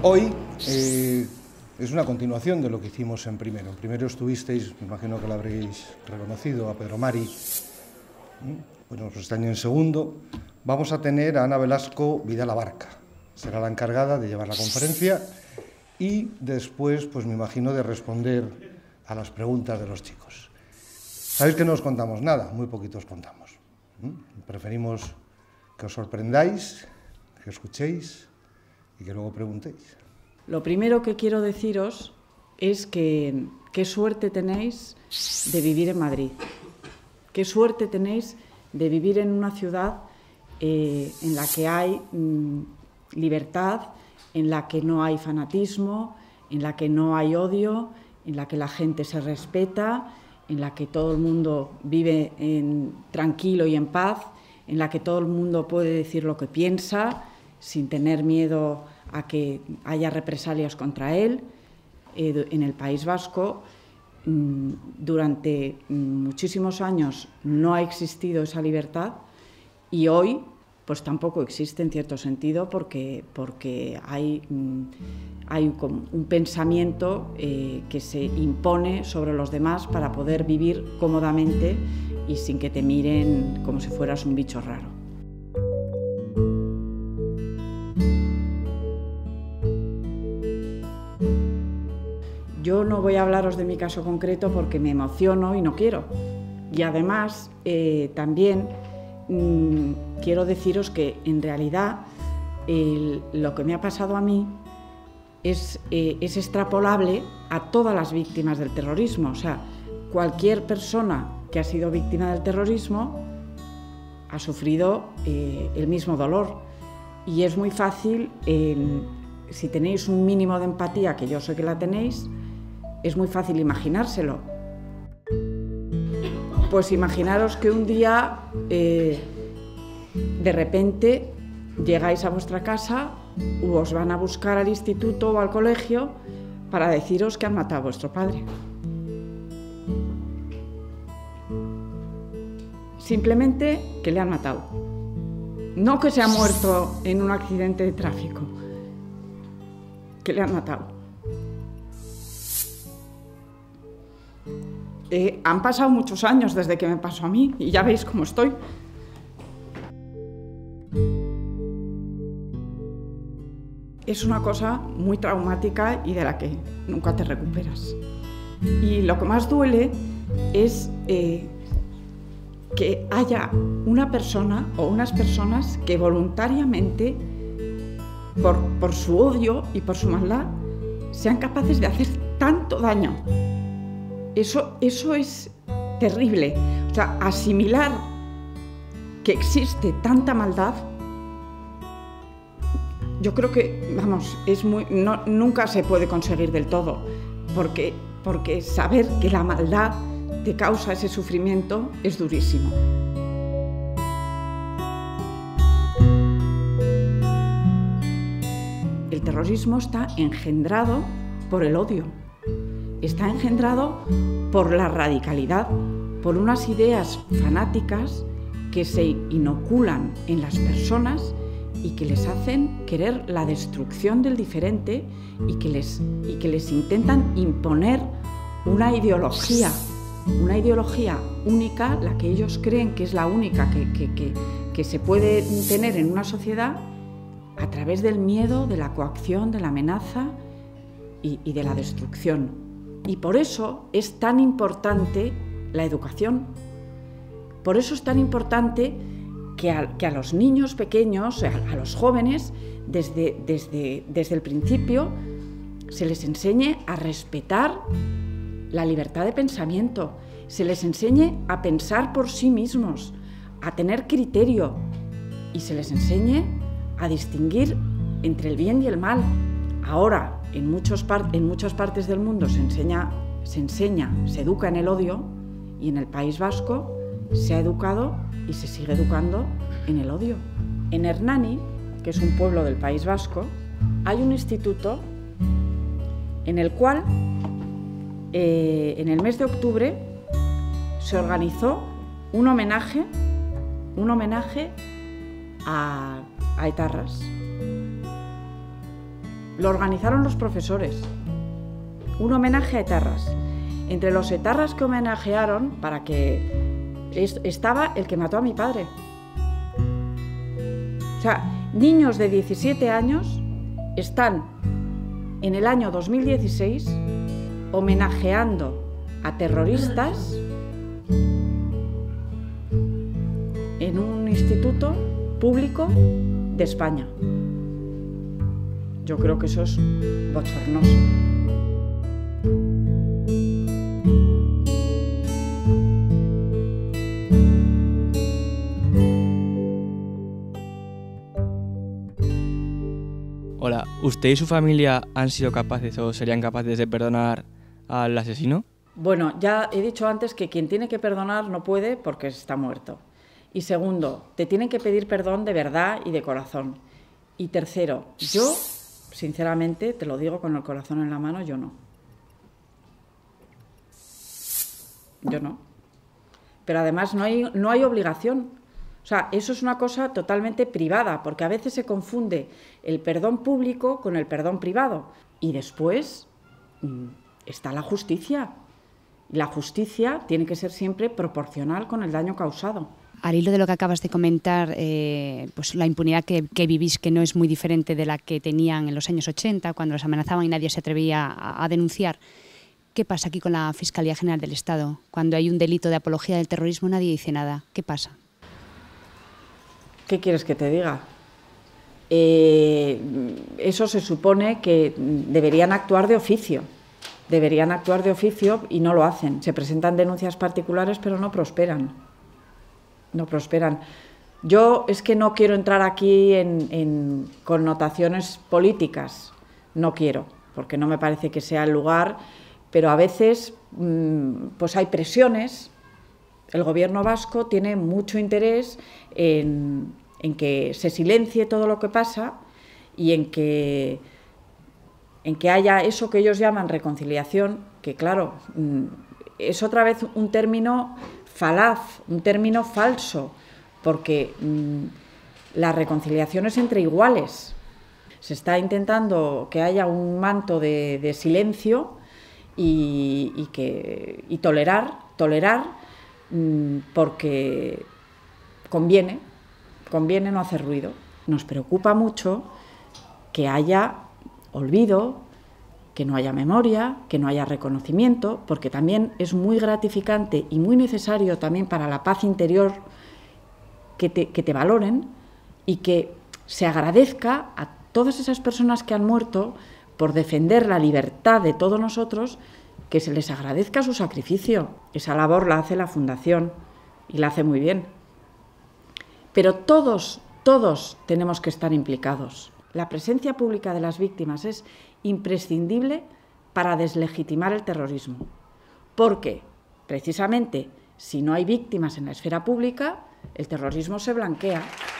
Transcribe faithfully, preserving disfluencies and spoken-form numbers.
Hoy eh, es una continuación de lo que hicimos en primero. En primero estuvisteis, me imagino que lo habréis reconocido, a Pedro Mari. Bueno, pues este año en segundo vamos a tener a Ana Velasco Vidal Abarca. Será la encargada de llevar la conferencia y después, pues me imagino, de responder a las preguntas de los chicos. Sabéis que no os contamos nada, muy poquito os contamos. Preferimos que os sorprendáis, que escuchéis y que luego preguntéis. Lo primero que quiero deciros es que qué suerte tenéis de vivir en Madrid. Qué suerte tenéis de vivir en una ciudad eh, en la que hay mmm, libertad, en la que no hay fanatismo, en la que no hay odio, en la que la gente se respeta, en la que todo el mundo vive en, tranquilo y en paz, en la que todo el mundo puede decir lo que piensa sin tener miedo a que haya represalias contra él. Eh, en el País Vasco, mmm, durante muchísimos años no ha existido esa libertad y hoy pues tampoco existe en cierto sentido porque, porque hay, mmm, hay un, un pensamiento eh, que se impone sobre los demás para poder vivir cómodamente y sin que te miren como si fueras un bicho raro. Yo no voy a hablaros de mi caso concreto porque me emociono y no quiero. Y además, eh, también mmm, quiero deciros que en realidad el, lo que me ha pasado a mí es, eh, es extrapolable a todas las víctimas del terrorismo. O sea, cualquier persona que ha sido víctima del terrorismo ha sufrido eh, el mismo dolor. Y es muy fácil, eh, si tenéis un mínimo de empatía, que yo sé que la tenéis, es muy fácil imaginárselo. Pues imaginaros que un día, eh, de repente, llegáis a vuestra casa o os van a buscar al instituto o al colegio para deciros que han matado a vuestro padre. Simplemente que le han matado. No que se ha muerto en un accidente de tráfico, que le han matado. Eh, han pasado muchos años desde que me pasó a mí y ya veis cómo estoy. Es una cosa muy traumática y de la que nunca te recuperas. Y lo que más duele es eh, que haya una persona o unas personas que voluntariamente, por, por su odio y por su maldad, sean capaces de hacer tanto daño. Eso, eso es terrible. O sea, asimilar que existe tanta maldad, yo creo que, vamos, es muy, no, nunca se puede conseguir del todo, porque, porque saber que la maldad te causa ese sufrimiento es durísimo. El terrorismo está engendrado por el odio. Está engendrado por la radicalidad, por unas ideas fanáticas que se inoculan en las personas y que les hacen querer la destrucción del diferente y que les, y que les intentan imponer una ideología, una ideología única, la que ellos creen que es la única que, que, que, que se puede tener en una sociedad a través del miedo, de la coacción, de la amenaza y, y de la destrucción. Y por eso es tan importante la educación. Por eso es tan importante que a, que a los niños pequeños, a, a los jóvenes, desde, desde, desde el principio, se les enseñe a respetar la libertad de pensamiento, se les enseñe a pensar por sí mismos, a tener criterio y se les enseñe a distinguir entre el bien y el mal. Ahora, en, muchos par en muchas partes del mundo se enseña, se enseña, se educa en el odio y en el País Vasco se ha educado y se sigue educando en el odio. En Hernani, que es un pueblo del País Vasco, hay un instituto en el cual eh, en el mes de octubre se organizó un homenaje, un homenaje a, a etarras. lo organizaron los profesores. Un homenaje a etarras. Entre los etarras que homenajearon, para que estaba el que mató a mi padre. O sea, niños de diecisiete años están en el año dos mil dieciséis homenajeando a terroristas en un instituto público de España. Yo creo que eso es bochornoso. Hola, ¿usted y su familia han sido capaces o serían capaces de perdonar al asesino? Bueno, ya he dicho antes que quien tiene que perdonar no puede porque está muerto. Y segundo, te tienen que pedir perdón de verdad y de corazón. Y tercero, yo, sinceramente, te lo digo con el corazón en la mano, yo no. Yo no. Pero además no hay, no hay obligación. O sea, eso es una cosa totalmente privada, porque a veces se confunde el perdón público con el perdón privado. Y después mmm, está la justicia. La justicia tiene que ser siempre proporcional con el daño causado. Al hilo de lo que acabas de comentar, eh, pues la impunidad que, que vivís, que no es muy diferente de la que tenían en los años ochenta, cuando los amenazaban y nadie se atrevía a, a denunciar. ¿Qué pasa aquí con la Fiscalía General del Estado? Cuando hay un delito de apología del terrorismo nadie dice nada. ¿Qué pasa? ¿Qué quieres que te diga? Eh, eso se supone que deberían actuar de oficio. Deberían actuar de oficio y no lo hacen. Se presentan denuncias particulares, pero no prosperan. No prosperan. Yo es que no quiero entrar aquí en, en connotaciones políticas. No quiero, porque no me parece que sea el lugar, pero a veces mmm, pues hay presiones. El gobierno vasco tiene mucho interés en, en que se silencie todo lo que pasa y en que, en que haya eso que ellos llaman reconciliación, que claro, es otra vez un término falaz, un término falso, porque mmm, la reconciliación es entre iguales. Se está intentando que haya un manto de, de silencio y, y, que, y tolerar, tolerar, mmm, porque conviene, conviene no hacer ruido. Nos preocupa mucho que haya olvido, que no haya memoria, que no haya reconocimiento, porque también es muy gratificante y muy necesario también para la paz interior que te, que te valoren y que se agradezca a todas esas personas que han muerto por defender la libertad de todos nosotros, que se les agradezca su sacrificio. Esa labor la hace la Fundación y la hace muy bien. Pero todos, todos tenemos que estar implicados. La presencia pública de las víctimas es imprescindible para deslegitimar el terrorismo, porque, precisamente, si no hay víctimas en la esfera pública, el terrorismo se blanquea.